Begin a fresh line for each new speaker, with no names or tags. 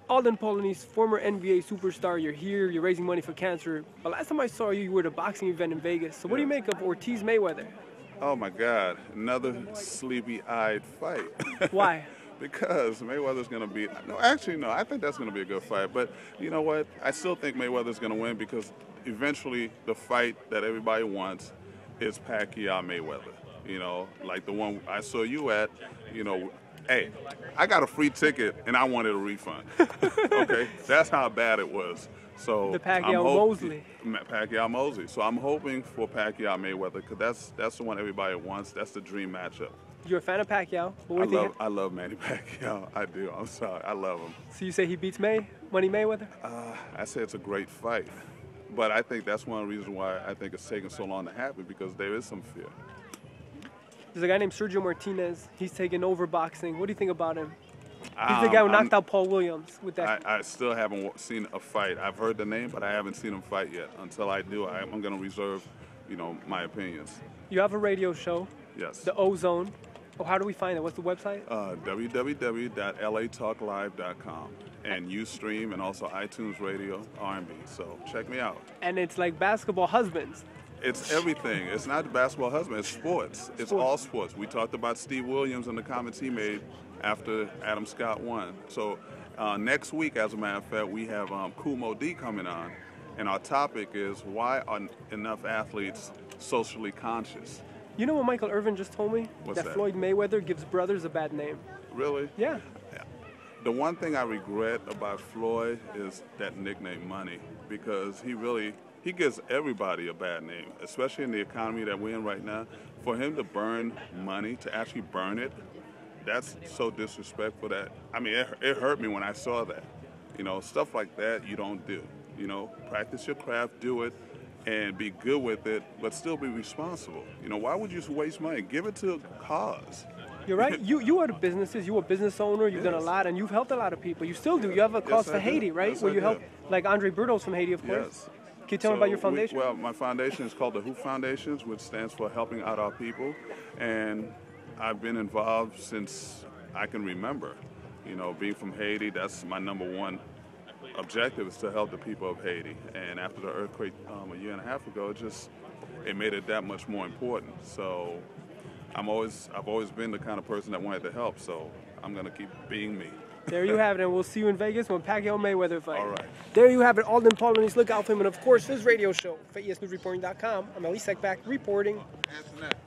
Alden Polanese, former NBA superstar, you're here, you're raising money for cancer. But last time I saw you, you were at a boxing event in Vegas. So what do you make of Ortiz Mayweather?
Oh my God, another sleepy-eyed fight.
Why?
Because Mayweather's going to be, no, actually, no, I think that's going to be a good fight. But you know what? I still think Mayweather's going to win because eventually the fight that everybody wants is Pacquiao-Mayweather. You know, like the one I saw you at, you know, hey, I got a free ticket and I wanted a refund. Okay? That's how bad it was. So
The Pacquiao-Mosley.
Pacquiao-Mosley. So I'm hoping for Pacquiao-Mayweather because that's the one everybody wants. That's the dream matchup.
You're a fan of Pacquiao. But what do you think?
I love Manny Pacquiao. I do. I'm sorry. I love him.
So you say he beats Money Mayweather?
I say it's a great fight. But I think that's one of the reasons why I think it's taking so long to happen because there is some fear.
There's a guy named Sergio Martinez. He's taking over boxing. What do you think about him? He's the guy who knocked out Paul Williams with that.
I still haven't seen a fight. I've heard the name, but I haven't seen him fight yet. Until I do, I'm going to reserve, you know, my opinions.
You have a radio show.
Yes.
The Ozone. Oh, how do we find it? What's the website?
www.latalklive.com and Ustream and also iTunes Radio R&B. So check me out.
And it's like basketball husbands.
It's everything. It's not the basketball husband. It's sports. It's all sports. We talked about Steve Williams and the comments he made after Adam Scott won. So next week, as a matter of fact, we have Kool Moe Dee coming on, and our topic is why are enough athletes socially conscious?
You know what Michael Irvin just told me?
What's that?
Floyd Mayweather gives brothers a bad name.
Really?
Yeah.
The one thing I regret about Floyd is that nickname Money, because he gives everybody a bad name, especially in the economy that we're in right now. For him to burn money, to actually burn it, that's so disrespectful that, I mean, it hurt me when I saw that. You know, stuff like that you don't do. You know, practice your craft, do it, and be good with it, but still be responsible. You know, why would you waste money? Give it to a cause.
You're right. You are the businesses. You're a business owner. You've done a lot, and you've helped a lot of people. You still do. You have a cause for Haiti, right?
Yes,
where you
I
help,
do.
like Andre Bertos from Haiti, of course.
Yes.
Can you tell me about your foundation?
Well, my foundation is called the Hoop Foundation, which stands for Helping Out Our People. And I've been involved since I can remember. You know, being from Haiti, that's my #1 objective, is to help the people of Haiti. And after the earthquake a year and a half ago, it made it that much more important. So I've always been the kind of person that wanted to help. So I'm going to keep being me.
There you have it, and we'll see you in Vegas when Pacquiao Mayweather fight.
All right.
There you have it, Alden Polanese. Look out for him, and of course, his radio show, ESNewsReporting.com. I'm Ali Sekbak reporting.
Antoinette.